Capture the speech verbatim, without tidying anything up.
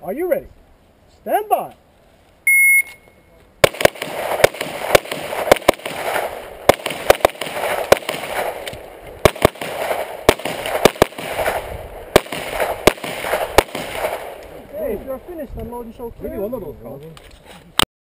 Are you ready? Stand by. Okay, if you're finished, unload and show clear. Maybe one of those,